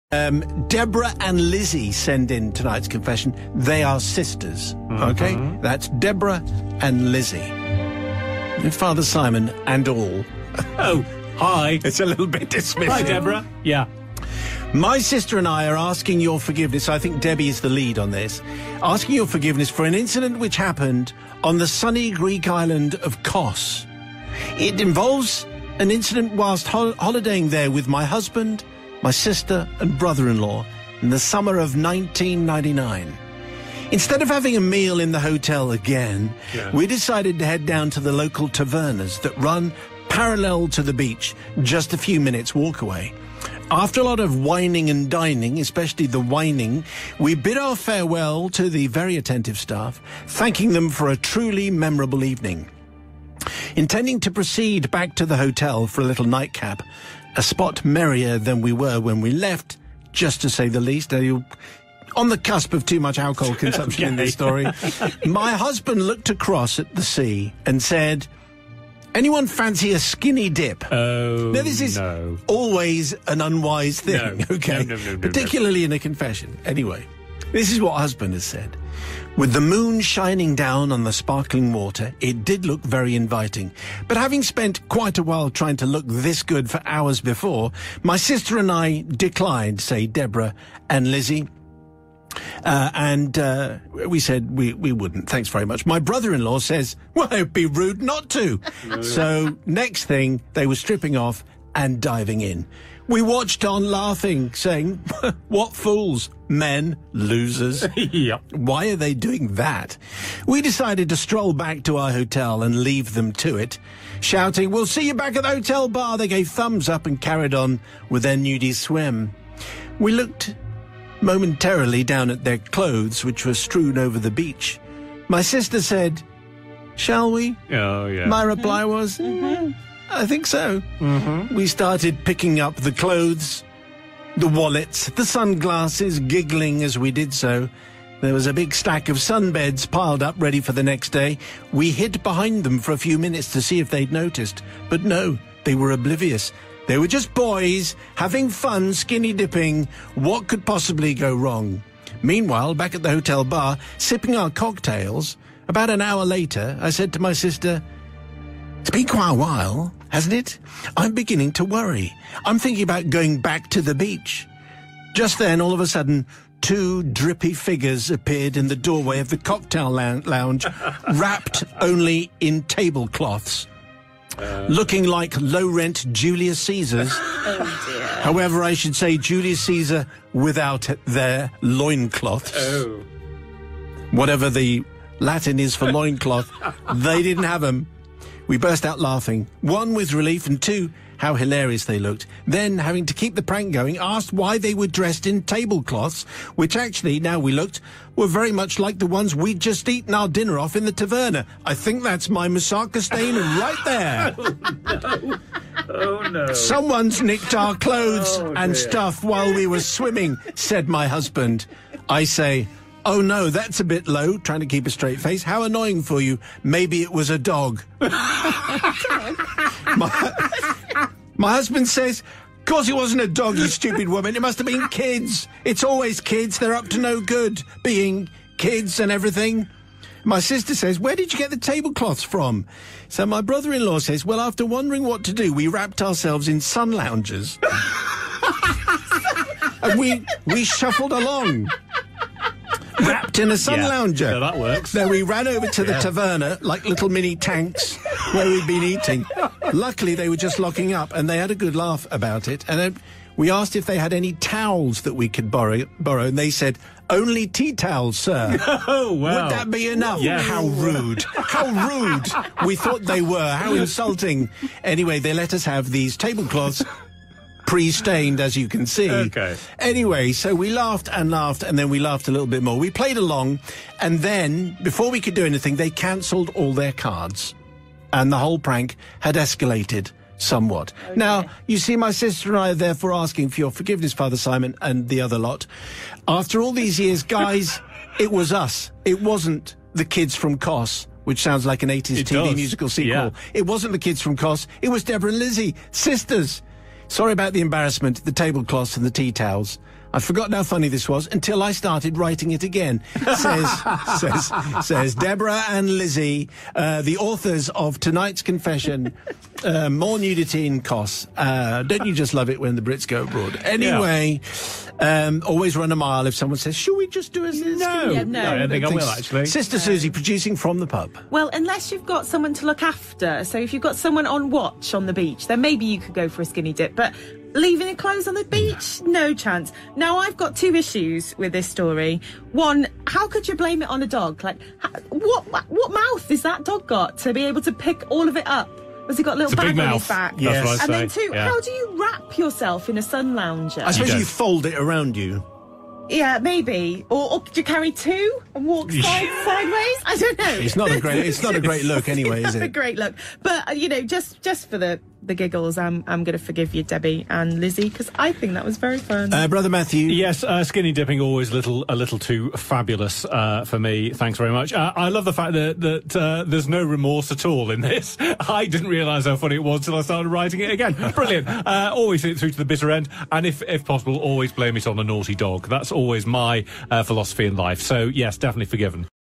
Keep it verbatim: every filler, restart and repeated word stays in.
Um, Deborah and Lizzie send in tonight's confession. They are sisters, mm-hmm. okay? That's Deborah and Lizzie. And Father Simon and all. Oh, hi. It's a little bit dismissive. Hi, Deborah. Yeah. My sister and I are asking your forgiveness. I think Debbie is the lead on this. Asking your forgiveness for an incident which happened on the sunny Greek island of Kos. It involves an incident whilst ho- holidaying there with my husband, my sister and brother-in-law in the summer of nineteen ninety-nine. Instead of having a meal in the hotel again, yeah. we decided to head down to the local tavernas that run parallel to the beach, just a few minutes walk away. After a lot of wining and dining, especially the whining, we bid our farewell to the very attentive staff, thanking them for a truly memorable evening. Intending to proceed back to the hotel for a little nightcap, a spot merrier than we were when we left, just to say the least. Are you on the cusp of too much alcohol consumption okay. in this story? My husband looked across at the sea and said, "Anyone fancy a skinny dip?" Oh, now, this is no. always an unwise thing, no. okay? No, no, no, no, Particularly no. in a confession. Anyway, this is what husband has said. With the moon shining down on the sparkling water, it did look very inviting. But having spent quite a while trying to look this good for hours before, my sister and I declined, say Deborah and Lizzie. Uh, and uh, we said we, we wouldn't. Thanks very much. My brother-in-law says, well, it'd be rude not to. So next thing, they were stripping off and diving in. We watched on laughing, saying, what fools, men, losers. Yep. Why are they doing that? We decided to stroll back to our hotel and leave them to it, shouting, we'll see you back at the hotel bar. They gave thumbs up and carried on with their nudie swim. We looked momentarily down at their clothes, which were strewn over the beach. My sister said, shall we? Oh, yeah. My reply was, mm-hmm. I think so. Mm-hmm. We started picking up the clothes, the wallets, the sunglasses, giggling as we did so. There was a big stack of sunbeds piled up ready for the next day. We hid behind them for a few minutes to see if they'd noticed. But no, they were oblivious. They were just boys having fun, skinny dipping. What could possibly go wrong? Meanwhile, back at the hotel bar, sipping our cocktails, about an hour later, I said to my sister, it's been quite a while, hasn't it? I'm beginning to worry. I'm thinking about going back to the beach. Just then, all of a sudden, two drippy figures appeared in the doorway of the cocktail lounge, wrapped only in tablecloths. Uh, looking like low-rent Julius Caesars. Oh, dear. However, I should say Julius Caesar without their loincloths. Oh. Whatever the Latin is for loincloth, they didn't have them. We burst out laughing. One, with relief, and two, how hilarious they looked. Then, having to keep the prank going, asked why they were dressed in tablecloths, which actually, now we looked, were very much like the ones we'd just eaten our dinner off in the taverna. I think that's my moussaka stain right there. Oh, no. Oh, no. Someone's nicked our clothes oh, and dear. stuff while we were swimming, said my husband. I say, oh no, that's a bit low, trying to keep a straight face. How annoying for you. Maybe it was a dog. my, my husband says, of course it wasn't a dog, you stupid woman. It must have been kids. It's always kids. They're up to no good, being kids and everything. My sister says, where did you get the tablecloths from? So my brother-in-law says, well, after wondering what to do, we wrapped ourselves in sun loungers. And we, we shuffled along. Wrapped in a sun yeah. lounger. Yeah, that works. Then we ran over to the yeah. taverna, like little mini tanks, where we'd been eating. Luckily, they were just locking up, and they had a good laugh about it. And then we asked if they had any towels that we could borrow, borrow and they said, only tea towels, sir. Oh, wow. Would that be enough? Yes. How rude. How rude. We thought they were. How insulting. Anyway, they let us have these tablecloths, pre-stained, as you can see. Okay. Anyway, so we laughed and laughed, and then we laughed a little bit more. We played along, and then, before we could do anything, they cancelled all their cards. And the whole prank had escalated somewhat. Okay. Now, you see, my sister and I are therefore asking for your forgiveness, Father Simon, and the other lot. After all these years, guys, it was us. It wasn't the kids from Kos, which sounds like an eighties it T V does. musical sequel. Yeah. It wasn't the kids from Kos. It was Deborah and Lizzie, sisters. Sorry about the embarrassment, the tablecloths and the tea towels. I'd forgotten how funny this was until I started writing it again. Says, says, says Deborah and Lizzie, uh, the authors of tonight's confession, uh, more nudity in Kos. Uh, don't you just love it when the Brits go abroad? Anyway, yeah. um, always run a mile if someone says, should we just do a... No, yeah, no. no, I don't think I will, actually. Sister Susie, producing from the pub. Well, unless you've got someone to look after. So if you've got someone on watch on the beach, then maybe you could go for a skinny dip. But leaving your clothes on the beach? No chance. Now, I've got two issues with this story. One, how could you blame it on a dog? Like, how, what what mouth is that dog got to be able to pick all of it up? Has he got a little It's a bag big on mouth. his back? Yes. That's what I And then say. two, Yeah. how do you wrap yourself in a sun lounger? I suppose don't. you fold it around you. Yeah, maybe. Or, or could you carry two and walk side, sideways? I don't know. It's not a great. It's not a great look anyway, It's is not a it? great look. But, uh, you know, just just for the, the giggles, I'm I'm going to forgive you, Debbie and Lizzie, because I think that was very fun. Uh, Brother Matthew. Yes, uh, skinny dipping always little a little too fabulous uh, for me. Thanks very much. Uh, I love the fact that that uh, there's no remorse at all in this. I didn't realise how funny it was till I started writing it again. Brilliant. Uh, always see it through to the bitter end, and if if possible, always blame it on a naughty dog. That's always my uh, philosophy in life. So yes, definitely forgiven.